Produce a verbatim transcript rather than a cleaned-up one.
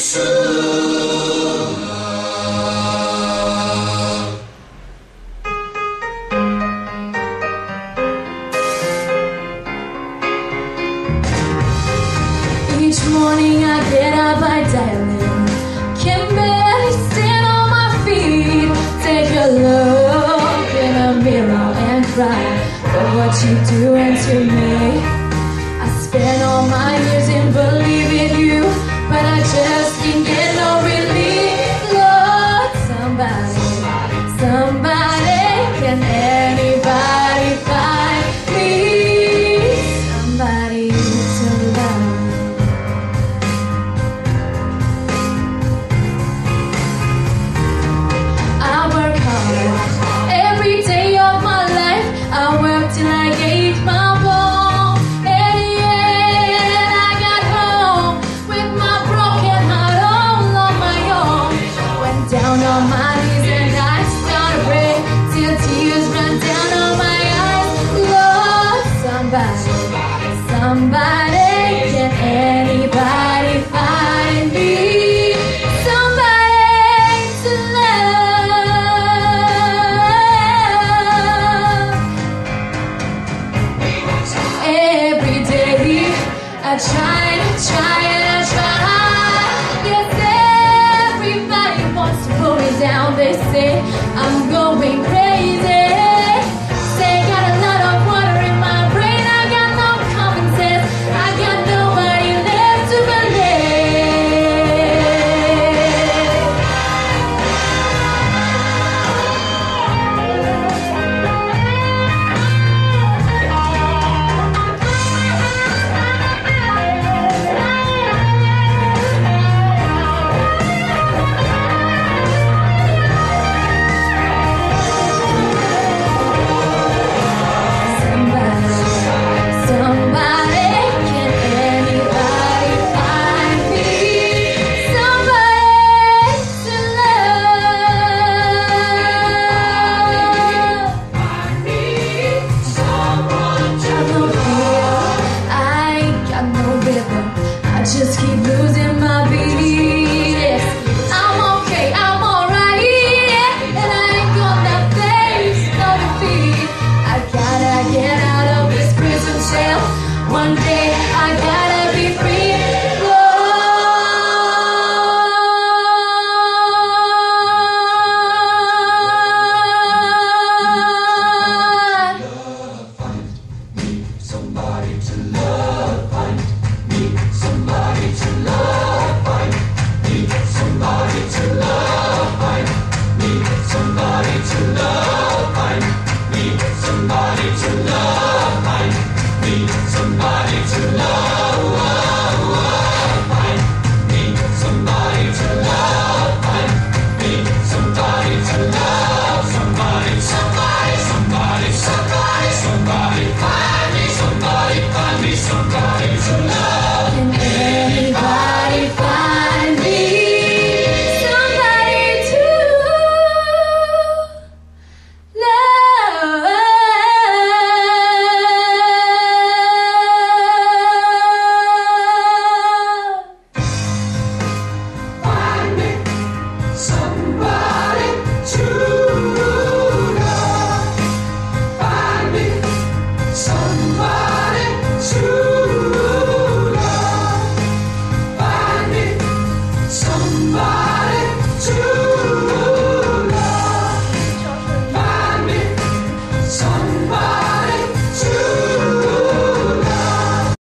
Each morning I get up, I dial-in, can barely stand on my feet. Take a look in a mirror and cry for what you're doing to me. I spent all my years in believing you, but I just can't get no relief. Lord, somebody, somebody, can anybody find me somebody to love? I work hard every day of my life. I work till I gave my ball. And yet I got home with my broken heart all on my own. Went down on my knees and I started to pray till tears run down on my eyes. Lord, somebody, somebody, can anybody find me somebody to love? Every day I try and try and I try. Yes, everybody wants to pull me down. They say I'm going crazy. Say got a lot of water in my brain. I got no common sense. I got nobody left to just keep losing my beat. Yes, I'm okay, I'm alright, yeah, and I ain't gonna face no defeat. I gotta get out of this prison cell. One day I gotta be free. Lord, find me somebody to love. Find me somebody to love.